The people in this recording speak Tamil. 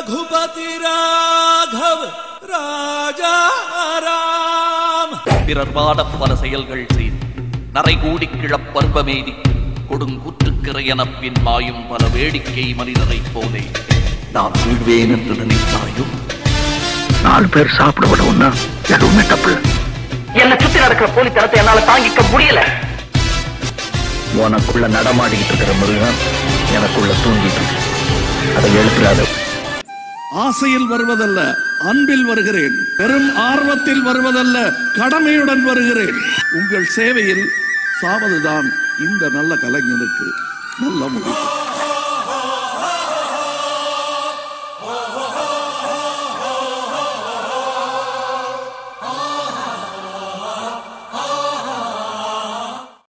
रघुपति राघव राजा राम பிறர் வாட பல செயல்கள் செய்து நரைகூடி கிளப்பர்பமேதி கொடுங்குற்றுக்கிறையனப்பின் மாயும் பல வேடிக்கை மனிதரைப் போலே நான் வீழ்வேன் என்று நினைத்தாயோ? 4 பேர் சாப்பிட விடவும்னா எதுவுமே தப்பு. என்னை சுத்தி நடக்கிற போலித்தனத்தை என்னால தாங்கிக்க முடியல. உனக்குள்ள நடமாடிக்கிட்டு இருக்கிற மிருகம் எனக்குள்ள தூங்கிட்டு இருக்கு. அதை எழுப்புறாது. ஆசையில் வருவதல்ல, அன்பில் வருகிறேன். பெரும் ஆர்வத்தில் வருவதல்ல, கடமையுடன் வருகிறேன். உங்கள் சேவையில் சாவதுதான் இந்த நல்ல கலைஞனுக்கு நல்ல முடிவு.